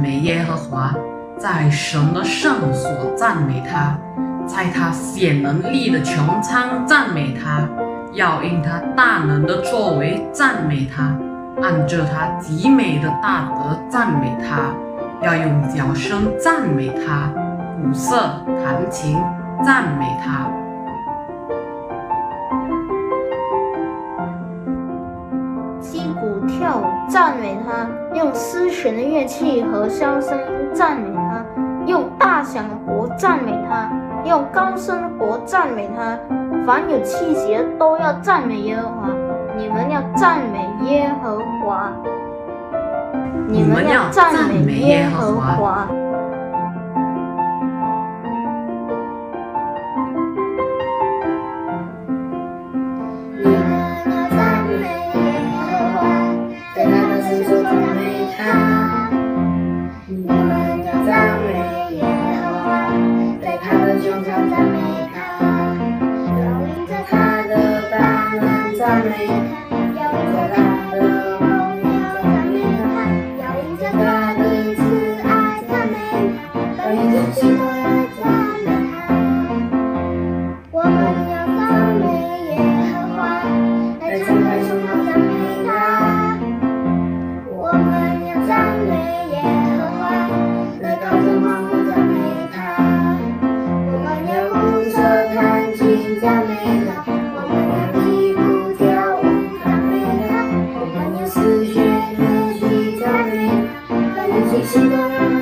美耶和华，在神的圣所赞美他，在他显能力的穹苍赞美他，要因他大能的作为赞美他，按着他极美的大德赞美他，要用角声赞美他，鼓瑟弹琴赞美他。 击鼓跳舞赞美他，用丝弦的乐器和箫声音赞美他，用大响的钹赞美他，用高声的钹赞美他。凡有气息的都要赞美耶和华。你们要赞美耶和华，你们要赞美耶和华。 心中